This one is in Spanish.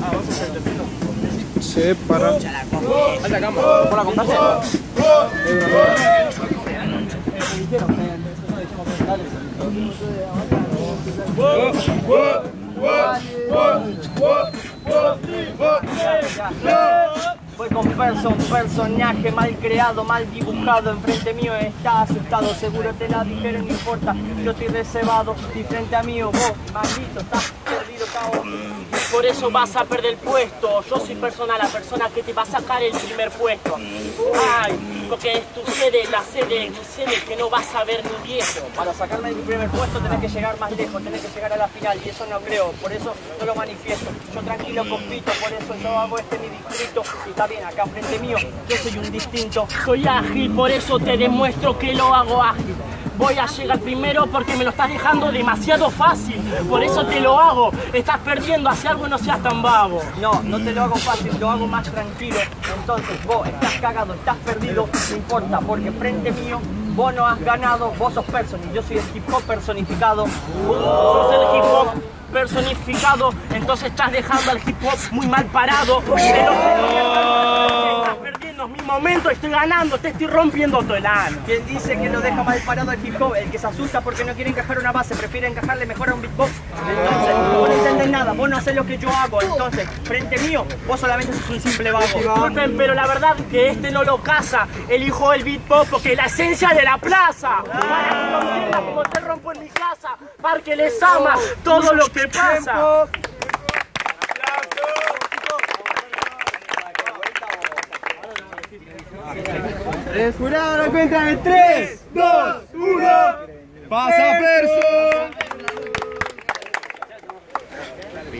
Sí, para. Haz la cámara. ¿Por la compraste? Voy con un personaje mal creado, mal dibujado. Enfrente mío está asustado, seguro te la dijeron, no importa. Yo estoy reservado y frente a mí vos, maldito, estás perdido, cabrón. Por eso vas a perder el puesto. Yo soy la persona que te va a sacar el primer puesto. Ay, porque es tu sede, la sede, mi sede, que no vas a ver ni viejo. Para sacarme el primer puesto tenés que llegar más lejos, tenés que llegar a la final, y eso no creo, por eso no lo manifiesto. Yo tranquilo compito, por eso yo hago mi distrito. Y está bien, acá enfrente mío, yo soy un distinto. Soy ágil, por eso te demuestro que lo hago ágil. Voy a llegar primero porque me lo estás dejando demasiado fácil. Por eso te lo hago. Estás perdiendo, hace algo y no seas tan vago. No, no te lo hago fácil, lo hago más tranquilo. Entonces vos estás cagado, estás perdido, no importa, porque frente mío vos no has ganado, vos sos Persony, yo soy el hip hop personificado. Sos el hip hop personificado, entonces estás dejando al hip hop muy mal parado. Estás perdiendo mi momento, estoy ganando, te estoy rompiendo todo el ano. ¿Quién dice que lo deja mal parado al hip hop? El que se asusta porque no quiere encajar una base, prefiere encajarle mejor a un beatbox. Entonces, vos no entendés nada, vos no haces lo que yo hago. Entonces, frente mío, vos solamente sos un simple vago. Disculpen, pero la verdad que este no lo casa. Elijo el beatbox porque es la esencia de la plaza. Para que lo entiendan como te rompo en mi casa. Parque les ama todo lo que pasa. El jurado lo cuenta en 3, 2, 1. ¡Pasa Perso!